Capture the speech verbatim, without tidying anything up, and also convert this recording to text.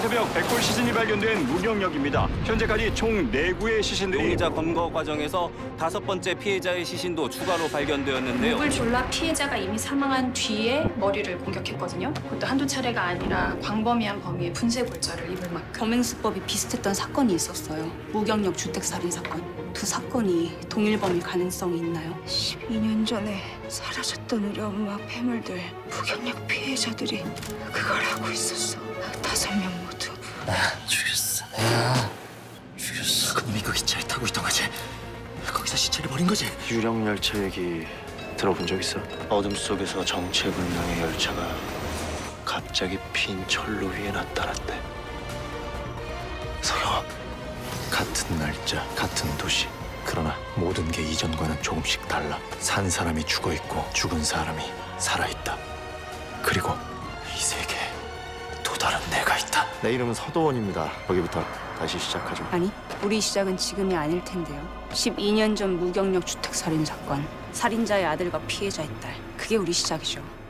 새벽 백골 시신이 발견된 무경역입니다. 현재까지 총 네 구의 시신들이 용의자 검거 과정에서 다섯 번째 피해자의 시신도 추가로 발견되었는데요. 목을 졸라 피해자가 이미 사망한 뒤에 머리를 공격했거든요. 그것도 한두 차례가 아니라 광범위한 범위의 분쇄 골절을 입을 만큼. 범행 수법이 비슷했던 사건이 있었어요. 무경력 주택살인 사건. 두 사건이 동일 범일 가능성이 있나요? 십이 년 전에 사라졌던 우리 엄마 폐물들, 무경력 피해자들이 그걸 하고 있었어. 다섯 명 모두. 죽였어. 야, 죽였어. 그놈이 그 기차에 타고 있던 거지? 거기서 시체를 버린 거지? 유령 열차 얘기 들어본 적 있어? 어둠 속에서 정체불명의 열차가 갑자기 빈 철로 위에 나타났대. 서영아, 같은 날짜, 같은 도시. 그러나 모든 게 이전과는 조금씩 달라. 산 사람이 죽어 있고 죽은 사람이 살아 있다. 그리고 이 세계에 또 다른 내가 있다. 내 이름은 서도원입니다. 거기부터 다시 시작하죠. 아니, 우리 시작은 지금이 아닐 텐데요. 십이 년 전 무경력 주택살인 사건. 살인자의 아들과 피해자의 딸. 그게 우리 시작이죠.